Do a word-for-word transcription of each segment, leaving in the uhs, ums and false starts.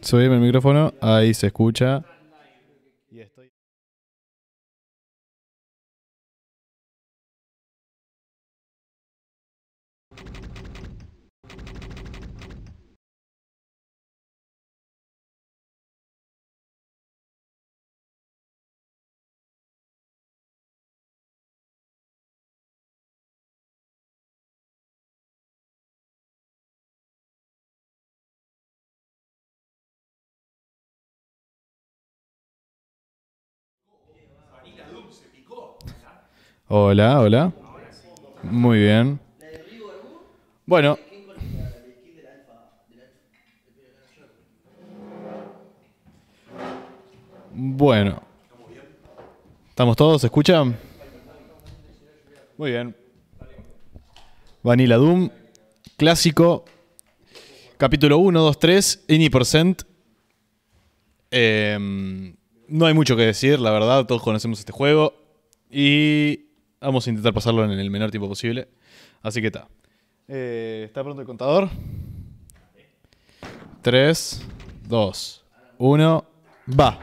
Subime el micrófono, ahí se escucha. Y estoy... Hola, hola. Muy bien. Bueno. Bueno. ¿Estamos todos? ¿Se escuchan? Muy bien. Vanilla Doom. Clásico. Capítulo uno, dos, tres. Any percent. Eh, no hay mucho que decir, la verdad. Todos conocemos este juego. Y vamos a intentar pasarlo en el menor tiempo posible. Así que está. Eh, ¿Está pronto el contador? tres, dos, uno, va.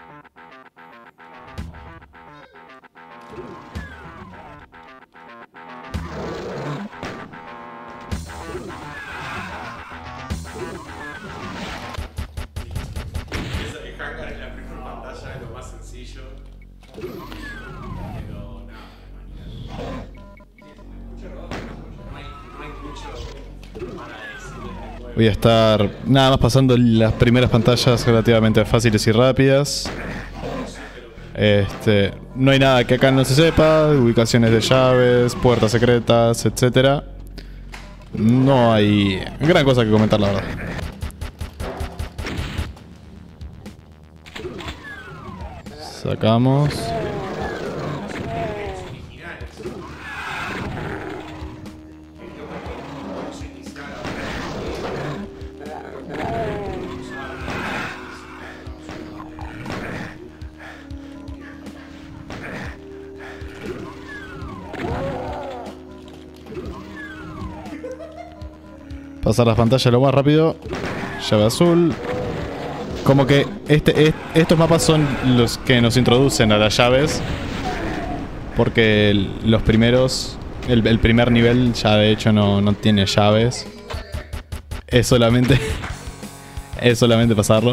Voy a estar nada más pasando las primeras pantallas relativamente fáciles y rápidas. Este, no hay nada que acá no se sepa, ubicaciones de llaves, puertas secretas, etcétera. No hay gran cosa que comentar, la verdad. Sacamos. Pasar las pantallas lo más rápido. Llave azul. Como que este, est- estos mapas son los que nos introducen a las llaves. Porque el- los primeros... El, el primer nivel ya de hecho no, no tiene llaves. Es solamente... es solamente pasarlo.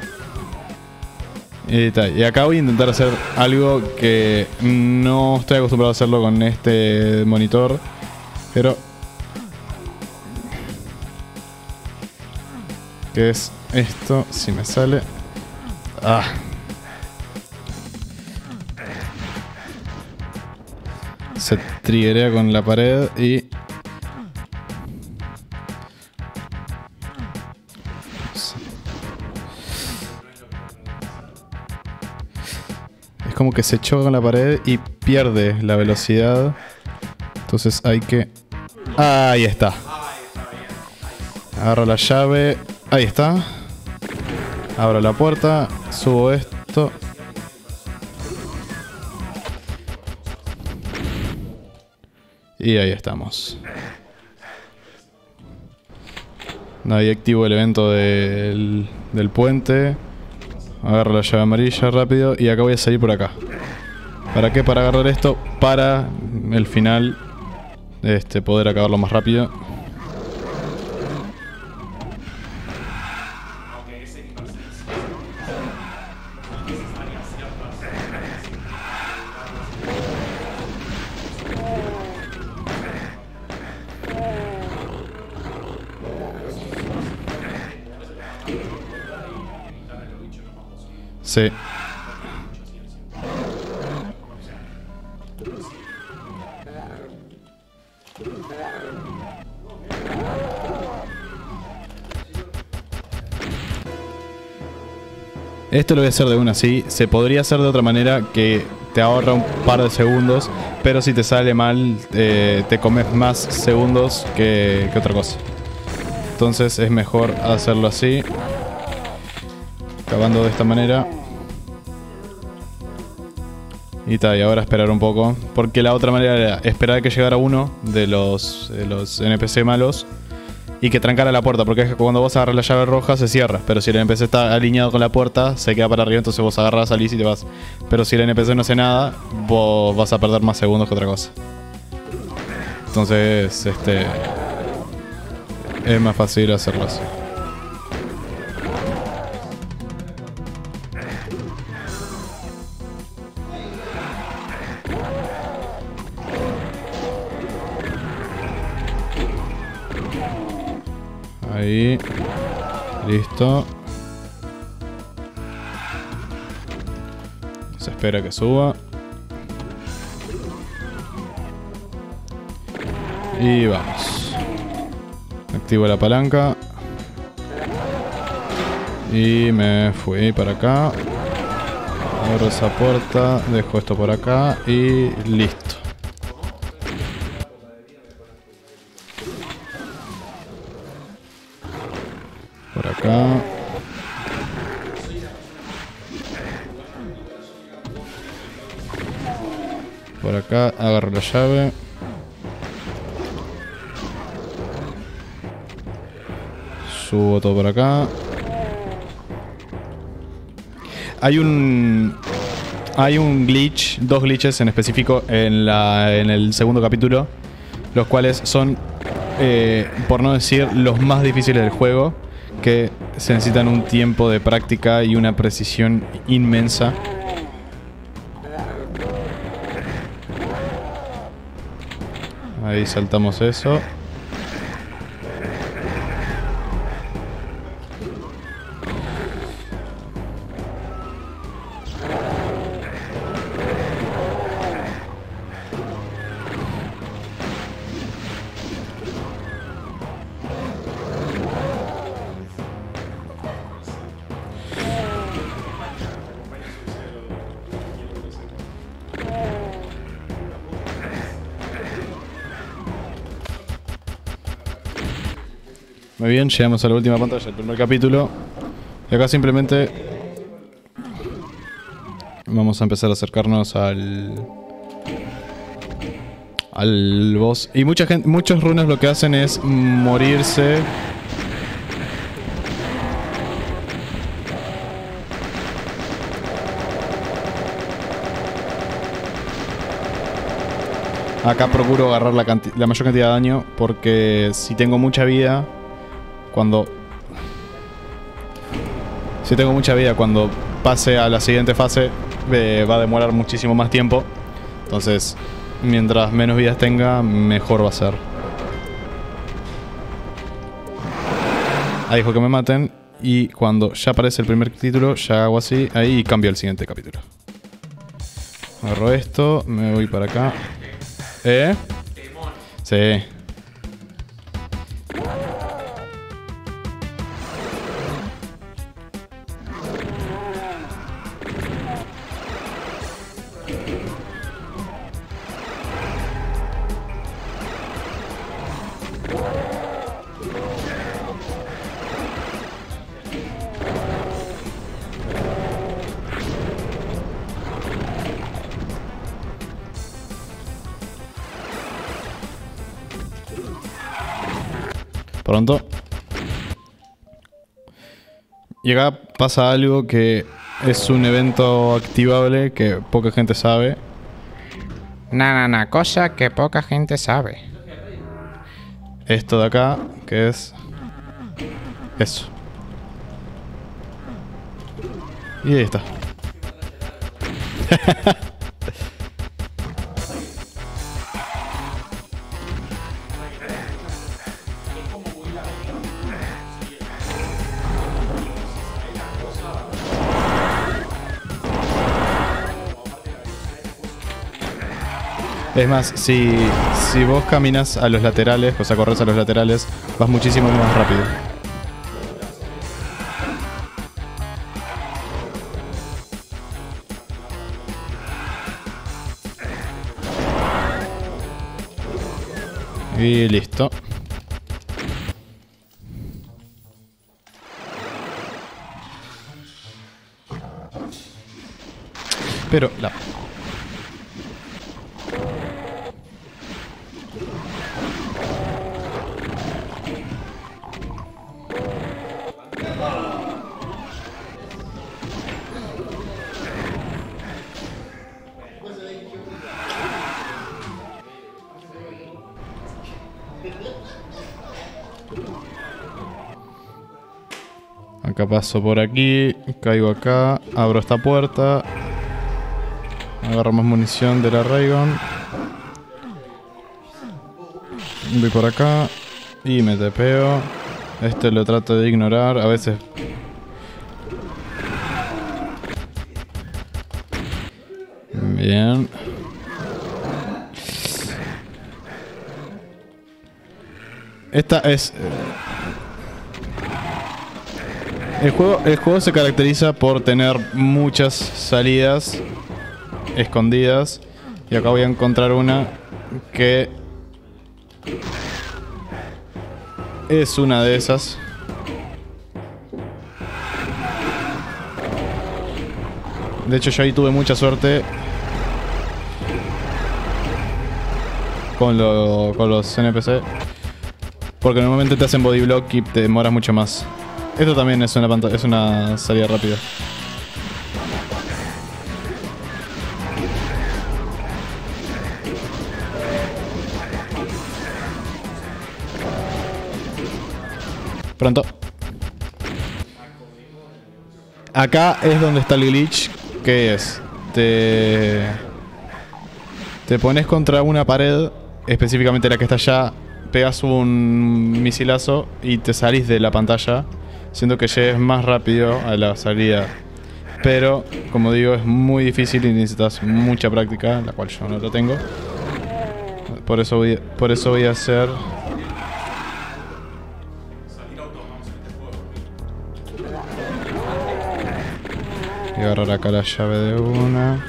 Y, ta, y acá voy a intentar hacer algo que no estoy acostumbrado a hacerlo con este monitor. Pero... que es esto, si me sale. Ah. Se triguea con la pared y... es como que se choca con la pared y pierde la velocidad. Entonces hay que... ahí está. Agarro la llave. Ahí está. Abro la puerta. Subo esto. Y ahí estamos. Ahí activo el evento del, del puente. Agarro la llave amarilla rápido. Y acá voy a salir por acá. ¿Para qué? Para agarrar esto. Para el final. Este, poder acabarlo más rápido. Sí. Esto lo voy a hacer de una así. Se podría hacer de otra manera que te ahorra un par de segundos, pero si te sale mal, eh, te comes más segundos que, que otra cosa. Entonces es mejor hacerlo así. Acabando de esta manera. Y tal, y ahora esperar un poco. Porque la otra manera era esperar a que llegara uno de los, de los N P C malos. y que trancara la puerta, porque es que cuando vos agarras la llave roja se cierra, pero si el N P C está alineado con la puerta se queda para arriba, entonces vos agarras, salís y te vas. Pero si el N P C no hace nada, vos vas a perder más segundos que otra cosa. Entonces, este... es más fácil hacerlo así. Ahí. Listo. Se espera que suba. Y vamos. Activo la palanca. Y me fui para acá. Abro esa puerta. Dejo esto por acá. Y listo. Por acá. Por acá agarro la llave. Subo todo por acá. Hay un... Hay un glitch, dos glitches en específico en, la, en el segundo capítulo, los cuales son, eh, por no decir, los más difíciles del juego, que se necesitan un tiempo de práctica y una precisión inmensa. Ahí saltamos eso. Muy bien, llegamos a la última pantalla del primer capítulo. Y acá simplemente vamos a empezar a acercarnos al al boss. Y mucha gente, muchos runes lo que hacen es morirse. Acá procuro agarrar la, la mayor cantidad de daño, porque si tengo mucha vida, cuando... Si tengo mucha vida, cuando pase a la siguiente fase, eh, va a demorar muchísimo más tiempo. Entonces, mientras menos vidas tenga, mejor va a ser. Ahí dijo que me maten, y cuando ya aparece el primer título, ya hago así, ahí y cambio al siguiente capítulo. Agarro esto, me voy para acá. ¿Eh? Sí. Pronto. Y acá pasa algo que es un evento activable que poca gente sabe. Na, na, na, cosa que poca gente sabe. Esto de acá, que es... eso. Y ahí está. Es más, si, si vos caminas a los laterales, o sea, corres a los laterales, vas muchísimo más rápido. Y listo. Pero la... Acá paso por aquí, caigo acá, abro esta puerta. Agarro más munición de la Raygun. Voy por acá y me tepeo. Este lo trato de ignorar, a veces. Bien. Esta es... El juego, el juego se caracteriza por tener muchas salidas escondidas. Y acá voy a encontrar una que es una de esas. De hecho yo ahí tuve mucha suerte con, lo, con los N P C, porque normalmente te hacen body block y te demoras mucho más. Esto también es una pantalla, es una salida rápida. Pronto. Acá es donde está el glitch, que es, te, te pones contra una pared, específicamente la que está allá, pegas un misilazo y te salís de la pantalla, siendo que llegues más rápido a la salida. Pero, como digo, es muy difícil y necesitas mucha práctica, la cual yo no lo tengo. Por eso voy, por eso voy a hacer... Voy a agarrar acá la llave de una.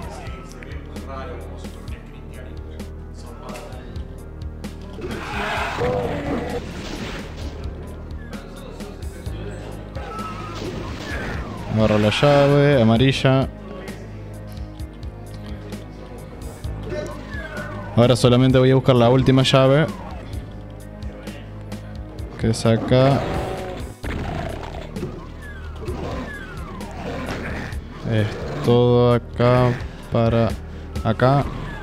Agarro la llave amarilla. Ahora solamente voy a buscar la última llave, que es acá. Es todo acá para acá.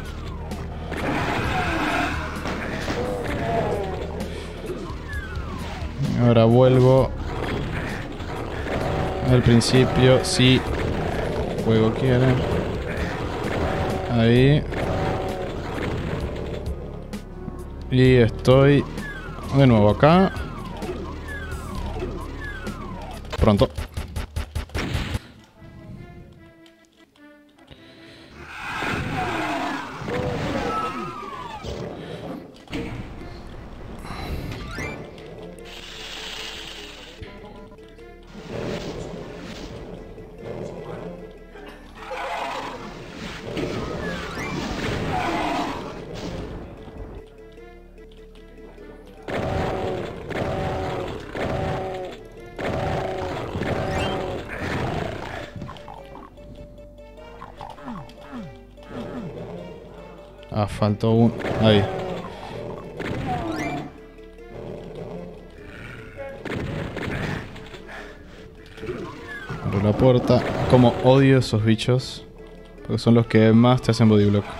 Ahora vuelvo al principio, si el juego quiere. Ahí. Y estoy de nuevo acá. Pronto. Ah, faltó un... Ahí. Abro la puerta. Como odio esos bichos, porque son los que más te hacen body block.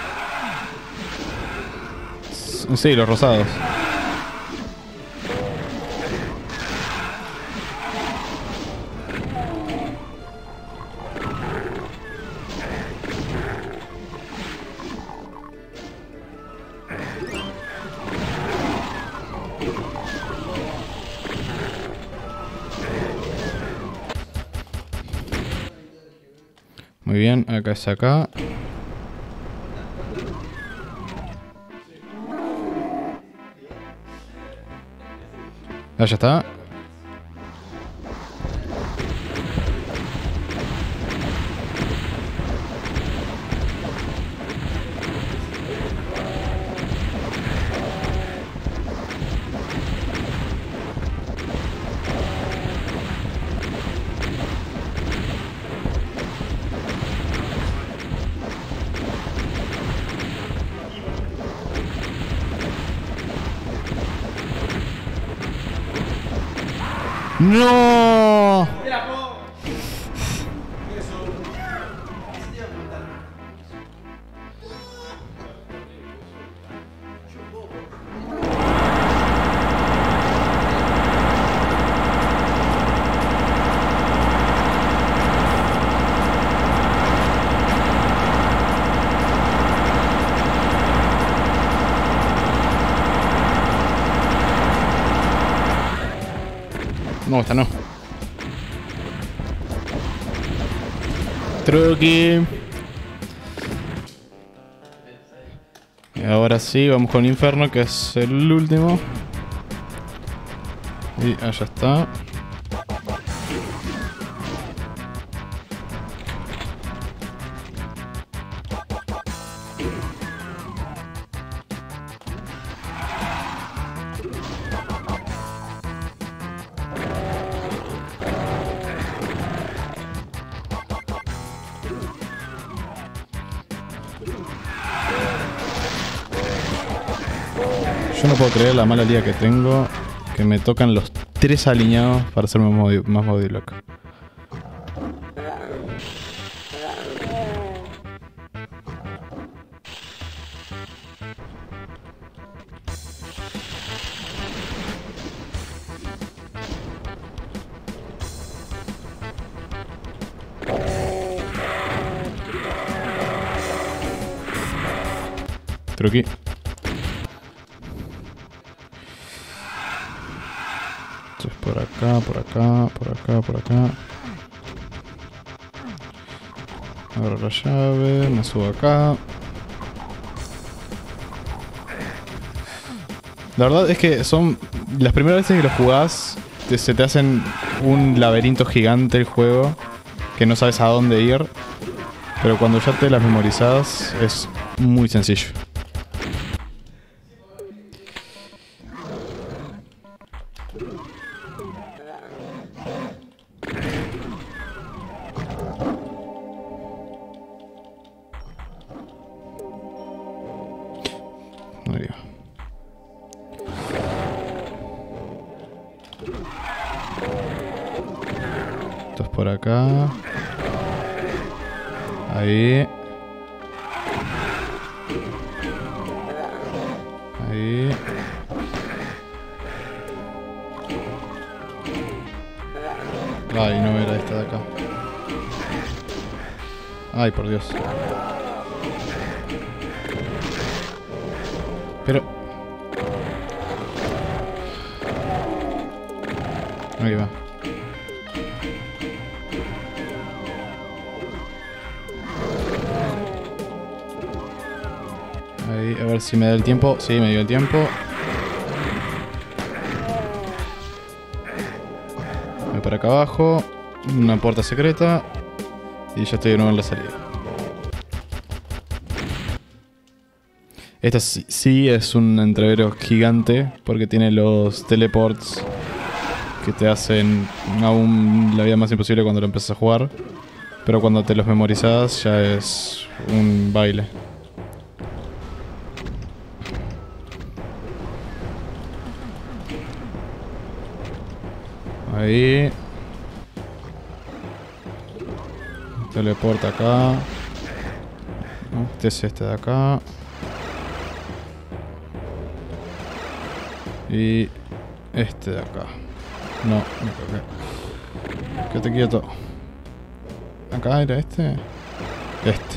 Sí, los rosados. Muy bien, acá es acá. Ah, ya está. ¡No! gusta, no. Truqui. Y ahora sí, vamos con Inferno, que es el último. Y allá está. Yo no puedo creer la mala liga que tengo, que me tocan los tres alineados para hacerme más body, más body block. Truqui. Entonces por acá, por acá, por acá, por acá. Abro la llave, me subo acá. La verdad es que son las primeras veces que lo jugás, te, se te hacen un laberinto gigante el juego, que no sabes a dónde ir. Pero cuando ya te las memorizás es muy sencillo. Ahí va. Esto es por acá. Ahí. Ahí. Ay, no era esta de acá. Ay, por Dios. Pero... ahí va. Ahí, a ver si me da el tiempo. Sí, me dio el tiempo. Voy para acá abajo. Una puerta secreta. Y ya estoy de nuevo en la salida. Esta sí, sí es un entrevero gigante porque tiene los teleports que te hacen aún la vida más imposible cuando lo empiezas a jugar. Pero cuando te los memorizas ya es un baile. Ahí. Teleporta acá. Este es este de acá. Y este de acá. No, no creo que. Quédate quieto. ¿Acá era este? Este.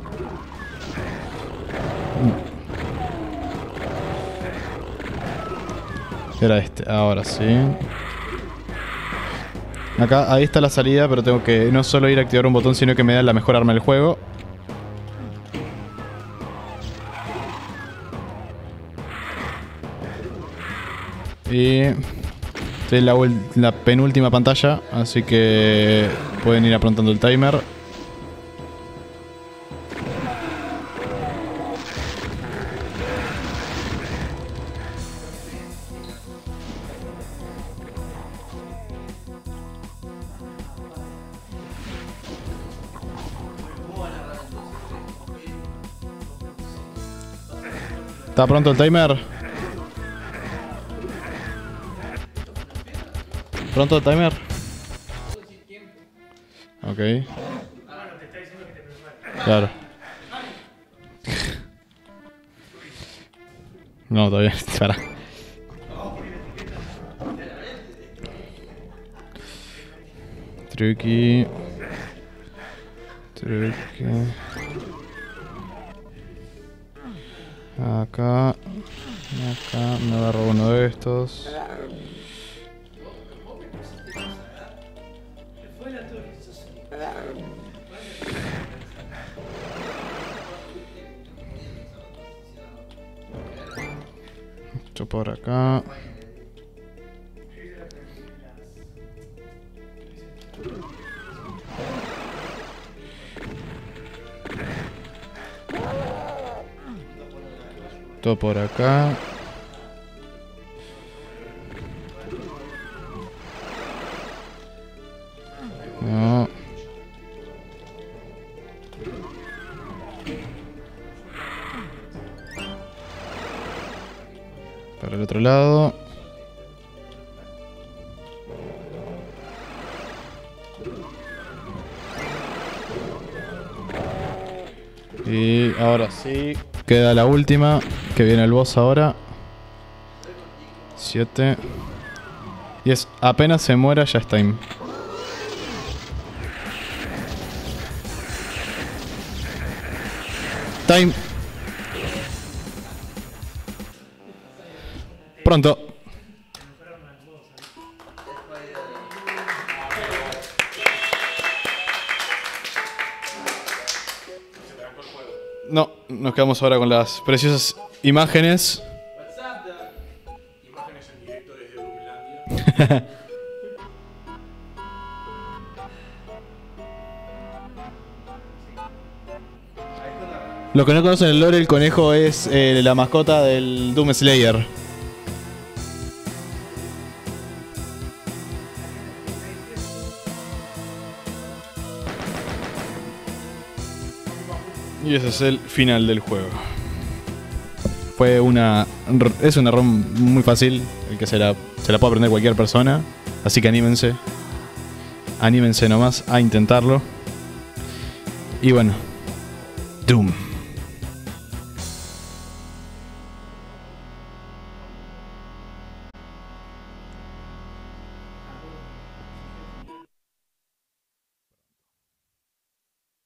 No. Era este, ahora sí. Acá, ahí está la salida, pero tengo que no solo ir a activar un botón, sino que me da la mejor arma del juego. Y estoy en la, la penúltima pantalla, así que pueden ir aprontando el timer. ¿Está pronto el timer? ¿Pronto el timer? Ok. Claro. No, todavía. Para. Truqui. Truqui. Acá. Acá. Me agarro uno de estos. Esto por acá. Todo por acá. No. Para el otro lado. Y ahora sí. Queda la última. Que viene el boss ahora. siete. Y es apenas se muera ya es time. Time. Pronto. No, nos quedamos ahora con las preciosas imágenes. Imágenes en directo desde Doomlandia. Los que no conocen el lore, el conejo es eh, la mascota del Doom Slayer. Y ese es el final del juego. Fue una... Es una ROM muy fácil, el que se la, se la puede aprender cualquier persona. Así que anímense. Anímense nomás a intentarlo. Y bueno, Doom.